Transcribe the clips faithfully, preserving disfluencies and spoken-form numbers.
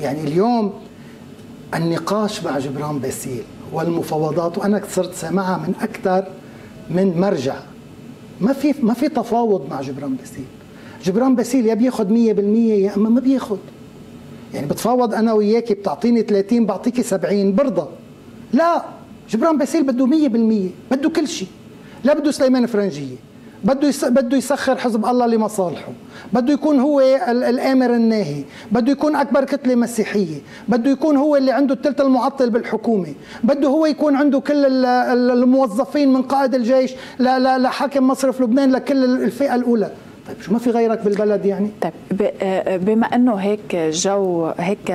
يعني اليوم النقاش مع جبران باسيل والمفاوضات، وانا صرت سامعها من اكثر من مرجع، ما في ما في تفاوض مع جبران باسيل. جبران باسيل يا بياخذ مية بالمية يا اما ما بياخذ. يعني بتفاوض انا وياكي، بتعطيني ثلاثين بعطيكي سبعين برضى. لا، جبران باسيل بده مية بالمية، بده كل شيء. لا بده سليمان فرنجيه، بده يس... بده يسخر حزب الله لمصالحه، بده يكون هو الآمر الناهي، بده يكون أكبر كتلة مسيحية، بده يكون هو اللي عنده الثلث المعطل بالحكومة، بده هو يكون عنده كل الموظفين من قائد الجيش لحاكم مصرف لبنان لكل الفئة الأولى. طيب شو ما في غيرك بالبلد يعني؟ طيب بما انه هيك جو هيك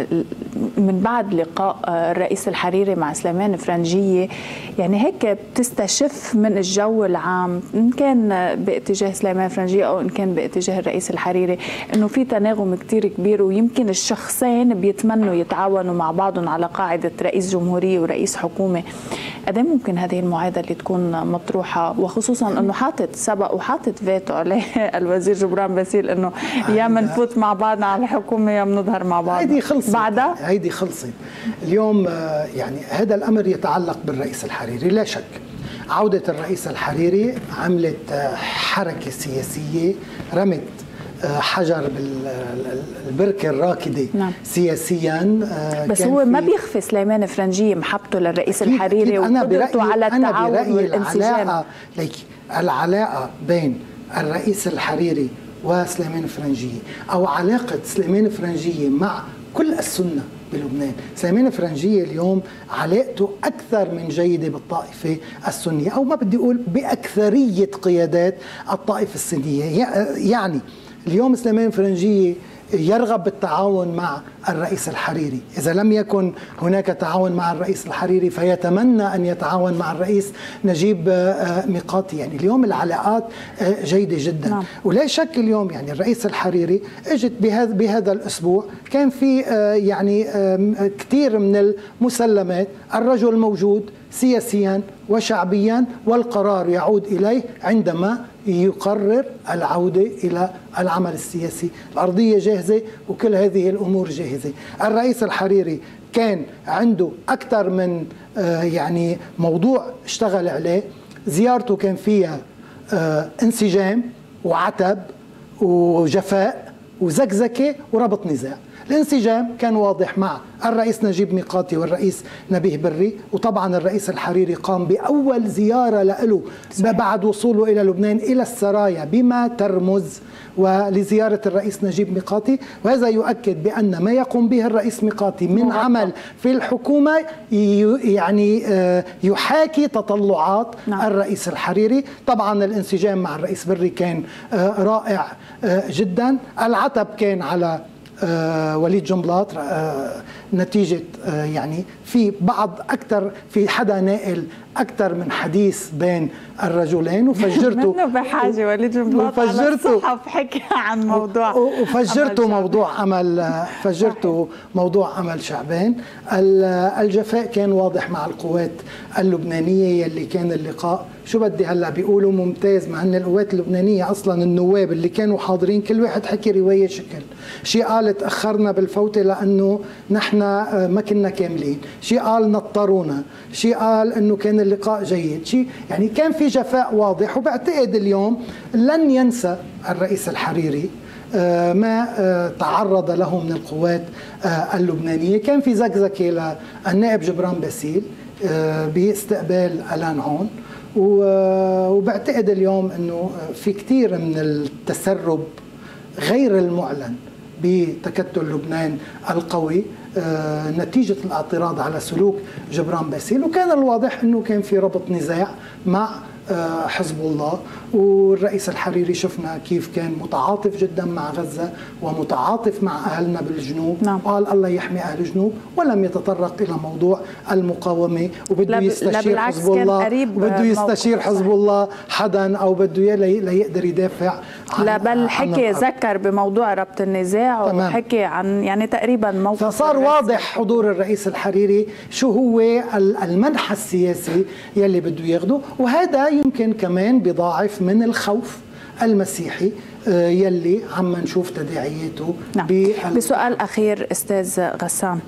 من بعد لقاء الرئيس الحريري مع سليمان فرنجية، يعني هيك بتستشف من الجو العام ان كان باتجاه سليمان فرنجية او ان كان باتجاه الرئيس الحريري انه في تناغم كتير كبير، ويمكن الشخصين بيتمنوا يتعاونوا مع بعضهم على قاعدة رئيس جمهورية ورئيس حكومة. قد ايه ممكن هذه المعادلة اللي تكون مطروحة، وخصوصا انه حاطط سبق وحاطط فيتو عليه الوزير جبران باسيل انه يا منفوت مع بعضنا على الحكومه يا بنظهر مع بعض. هيدي خلصت بعدها هيدي خلصت اليوم. يعني هذا الامر يتعلق بالرئيس الحريري لا شك. عوده الرئيس الحريري عملت حركه سياسيه، رمت حجر بالبركه الراكده. نعم. سياسيا. بس هو ما بيخفي سليمان فرنجية محبته للرئيس أكيد الحريري وقدرته على التعاون والانسجام. العلاقه بين الرئيس الحريري وسليمان فرنجية أو علاقة سليمان فرنجية مع كل السنة بلبنان. سليمان فرنجية اليوم علاقته أكثر من جيدة بالطائفة السنية، أو ما بدي أقول بأكثرية قيادات الطائفة السنية. يعني اليوم سليمان فرنجية يرغب بالتعاون مع الرئيس الحريري، إذا لم يكن هناك تعاون مع الرئيس الحريري فيتمنى أن يتعاون مع الرئيس نجيب ميقاتي. يعني اليوم العلاقات جيدة جدا. نعم. ولا شك اليوم يعني الرئيس الحريري اجت بهذا بهذا الأسبوع كان في يعني كثير من المسلمات، الرجل موجود سياسيا وشعبيا والقرار يعود إليه عندما يقرر العودة إلى العمل السياسي. الأرضية جاهزة وكل هذه الأمور جاهزة. الرئيس الحريري كان عنده أكثر من يعني موضوع اشتغل عليه. زيارته كان فيها انسجام وعتب وجفاء وزكزكة وربط نزاع. الانسجام كان واضح مع الرئيس نجيب ميقاتي والرئيس نبيه بري، وطبعا الرئيس الحريري قام بأول زيارة له بعد وصوله إلى لبنان إلى السرايا بما ترمز ولزيارة الرئيس نجيب ميقاتي. وهذا يؤكد بأن ما يقوم به الرئيس ميقاتي من عمل في الحكومة يعني يحاكي تطلعات نعم. الرئيس الحريري. طبعا الانسجام مع الرئيس بري كان رائع جدا. العتب كان على آه وليد جنبلاط آه نتيجة آه يعني في بعض أكثر، في حدا نائل أكثر من حديث بين الرجلين وفجرته منه بحاجة وليد جنبلاط على الصحف حكى عن موضوع وفجرته موضوع عمل فجرته موضوع عمل شعبان. الجفاء كان واضح مع القوات اللبنانية يلي كان اللقاء شو بدي هلا بيقولوا ممتاز، مع ان القوات اللبنانية اصلا النواب اللي كانوا حاضرين كل واحد حكي رواية شكل. شيء قال تأخرنا بالفوتة لأنه نحن ما كنا كاملين، شيء قال نطرونا، شيء قال أنه كان اللقاء جيد، شيء يعني كان في جفاء واضح. وبعتقد اليوم لن ينسى الرئيس الحريري ما تعرض له من القوات اللبنانية. كان في زكزكة للنائب جبران باسيل باستقبال ألان عون، وبعتقد اليوم أنه في كتير من التسرب غير المعلن بتكتل لبنان القوي نتيجة الاعتراض على سلوك جبران باسيل. وكان الواضح أنه كان في ربط نزاع مع حزب الله، والرئيس الحريري شفنا كيف كان متعاطف جدا مع غزة ومتعاطف مع أهلنا بالجنوب. نعم. قال الله يحمي أهل الجنوب ولم يتطرق إلى موضوع المقاومة، وبده يستشير حزب الله وبده يستشير حزب الله حدا أو بده ليقدر يدافع عن لا بل حكي ذكر بموضوع ربط النزاع. تمام. وحكي عن يعني تقريبا موقف. فصار واضح حضور الرئيس الحريري شو هو المنحى السياسي يلي بده ياخده، وهذا يمكن كمان بضاعف من الخوف المسيحي يلي عم نشوف تداعياته. نعم. بسؤال أخير أستاذ غسان،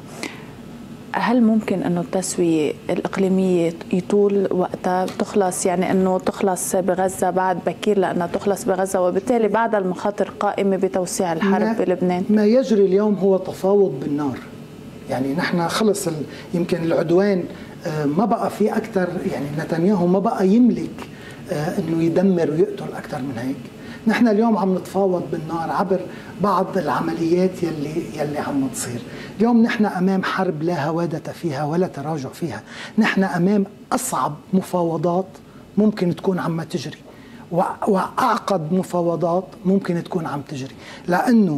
هل ممكن أنه التسوية الإقليمية يطول وقتها تخلص، يعني أنه تخلص بغزة بعد بكير لأنها تخلص بغزة، وبالتالي بعد المخاطر قائمة بتوسيع الحرب بلبنان؟ ما يجري اليوم هو تفاوض بالنار. يعني نحن خلص يمكن العدوان ما بقى في أكثر، يعني نتنياهو ما بقى يملك أنه يدمر ويقتل أكثر من هيك. نحن اليوم عم نتفاوض بالنار عبر بعض العمليات يلي يلي عم تصير. اليوم نحن أمام حرب لا هوادة فيها ولا تراجع فيها. نحن أمام أصعب مفاوضات ممكن تكون عم تجري، وأعقد مفاوضات ممكن تكون عم تجري، لأنه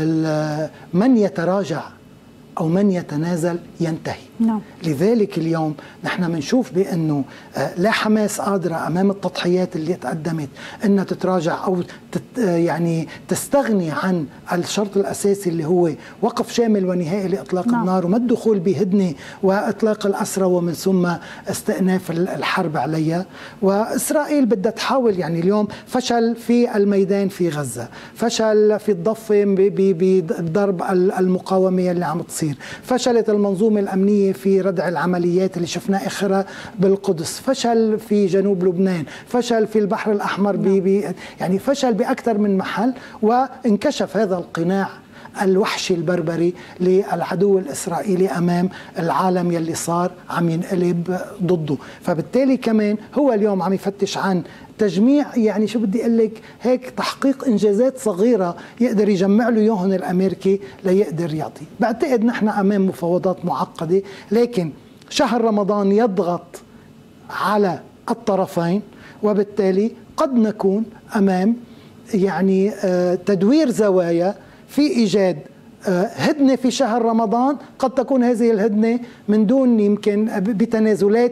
من يتراجع أو من يتنازل ينتهي. نعم. لذلك اليوم نحن بنشوف بأنه لا حماس قادرة أمام التضحيات اللي تقدمت أنها تتراجع أو تت يعني تستغني عن الشرط الأساسي اللي هو وقف شامل ونهائي لإطلاق نعم. النار وما الدخول بهدنة وإطلاق الأسرى ومن ثم استئناف الحرب عليها. وإسرائيل بدها تحاول، يعني اليوم فشل في الميدان في غزة، فشل في الضفة بضرب المقاومة اللي عم تصير، فشلت المنظومة الأمنية في ردع العمليات اللي شفنا آخرها بالقدس، فشل في جنوب لبنان، فشل في البحر الأحمر، بي بي يعني فشل بأكثر من محل. وانكشف هذا القناع الوحشي البربري للعدو الإسرائيلي أمام العالم يلي صار عم ينقلب ضده. فبالتالي كمان هو اليوم عم يفتش عن تجميع، يعني شو بدي أقول لك، هيك تحقيق إنجازات صغيرة يقدر يجمع له يوهن الأمريكي ليقدر يعطي. بعتقد نحن أمام مفاوضات معقدة، لكن شهر رمضان يضغط على الطرفين، وبالتالي قد نكون أمام يعني تدوير زوايا في إيجاد هدنة في شهر رمضان. قد تكون هذه الهدنة من دون يمكن بتنازلات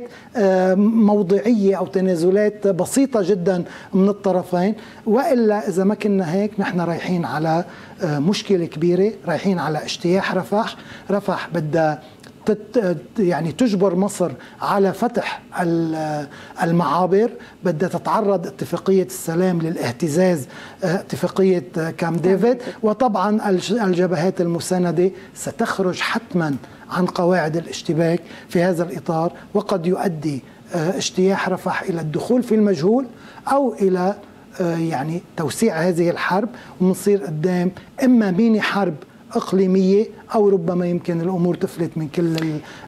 موضعية أو تنازلات بسيطة جدا من الطرفين، وإلا إذا ما كنا هيك نحن رايحين على مشكلة كبيرة، رايحين على اجتياح رفح. رفح بدها يعني تجبر مصر على فتح المعابر، بدها تتعرض اتفاقية السلام للاهتزاز، اتفاقية كامب ديفيد، وطبعا الجبهات المساندة ستخرج حتما عن قواعد الاشتباك في هذا الإطار، وقد يؤدي اجتياح رفح إلى الدخول في المجهول أو إلى يعني توسيع هذه الحرب، ونصير قدام إما ميني حرب إقليمية أو ربما يمكن الأمور تفلت من كل